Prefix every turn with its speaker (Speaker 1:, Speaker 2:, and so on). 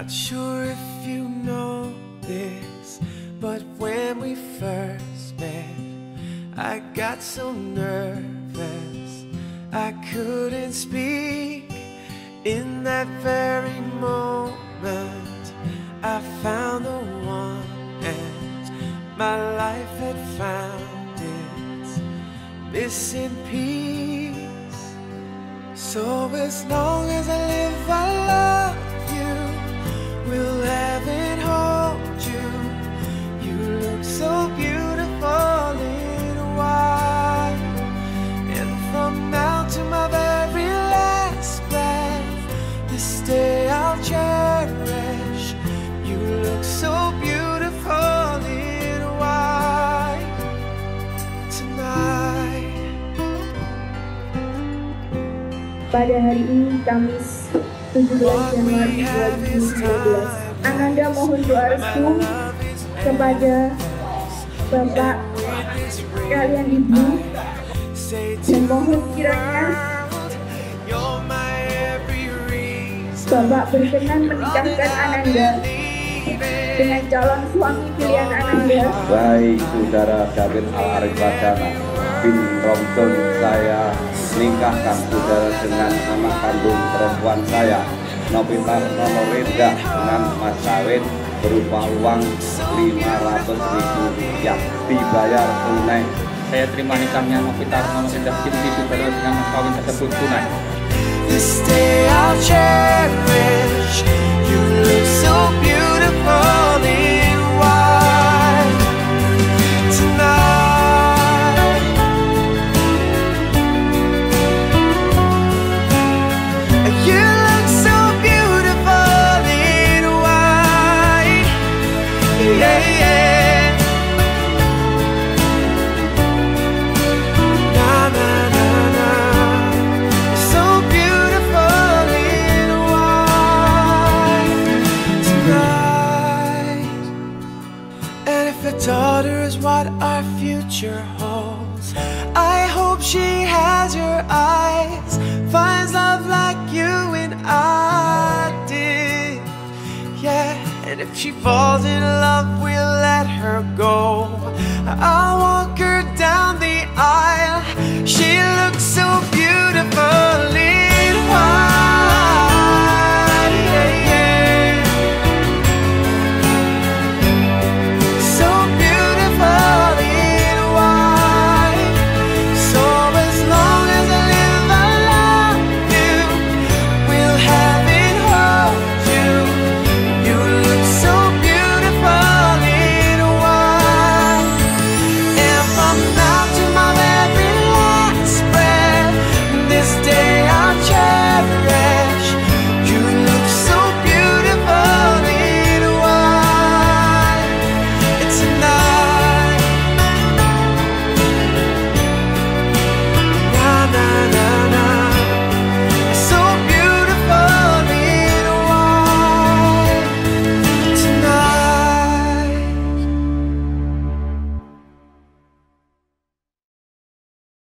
Speaker 1: Not sure if you know this, but when we first met, I got so nervous I couldn't speak. In that very moment, I found the one, and my life had found its missing piece. So as long as I live, I love you, will heaven hold you. You look so beautiful in white, and from now to my very last breath, this day I'll cherish. You look so beautiful in white tonight.
Speaker 2: Pada hari ini Kamis 17 Januari 2019, Ananda mohon doa restu kepada Bapak kalian Ibu, dan mohon kiranya Bapak berkenan menikahkan Ananda dengan calon suami pilihan Ananda.
Speaker 3: Baik Saudara David Al-Arif Pradana bin Romdon, saya nikahkan saudara dengan anak kandung perempuan saya, Novitar Nonoreda, dengan mas kawin berupa uang 500.000 yang dibayar tunai.
Speaker 4: Saya terima nikahnya Novitar Nonoreda binti Sudaryo dengan mas kawin tersebut tunai.
Speaker 1: This day I'll cherish. You look so beautiful in white tonight. You look so beautiful in white. Yeah, yeah. Na na na na. You're so beautiful in white tonight. And if a daughter is what our future holds, I hope she has your eyes, finds love like you and I did. Yeah, and if she falls in love, we'll let her go. I'll walk her down the aisle. She looks